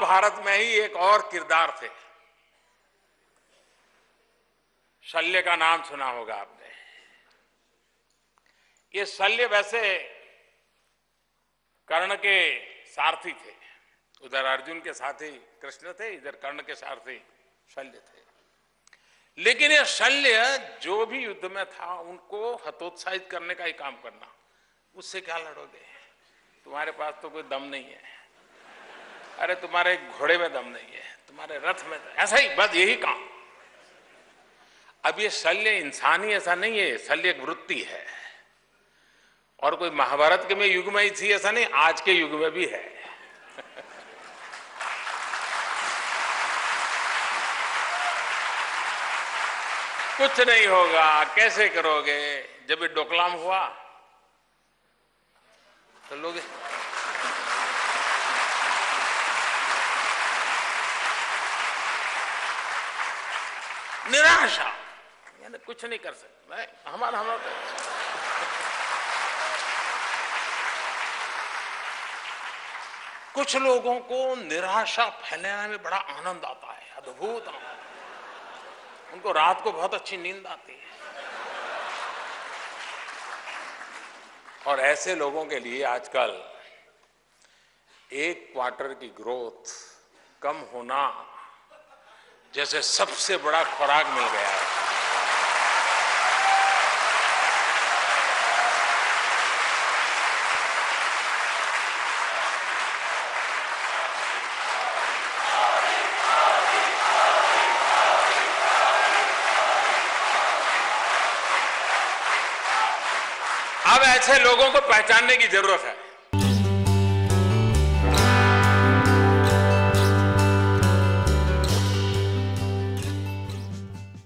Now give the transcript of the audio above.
महाभारत में ही एक और किरदार थे, शल्य का नाम सुना होगा आपने। ये शल्य वैसे कर्ण के सारथी थे, उधर अर्जुन के साथी कृष्ण थे, इधर कर्ण के सारथी शल्य थे। लेकिन ये शल्य जो भी युद्ध में था उनको हतोत्साहित करने का ही काम करना। उससे क्या लड़ोगे, तुम्हारे पास तो कोई दम नहीं है, अरे तुम्हारे घोड़े में दम नहीं है, तुम्हारे रथ में, ऐसा ही बस यही काम। अब ये शल्य इंसानी ऐसा नहीं है, शल्य एक वृत्ति है, और कोई महाभारत के में युग में ही थी ऐसा नहीं, आज के युग में भी है। कुछ नहीं होगा, कैसे करोगे। जब ये डोकलाम हुआ तो लोग निराशा, यानी कुछ नहीं कर सकते, हमारा कुछ लोगों को निराशा फैलाने में बड़ा आनंद आता है, अद्भुत आनंद। उनको रात को बहुत अच्छी नींद आती है, और ऐसे लोगों के लिए आजकल एक क्वार्टर की ग्रोथ कम होना जैसे सबसे बड़ा खुराक मिल गया है। अब ऐसे लोगों को पहचानने की जरूरत है।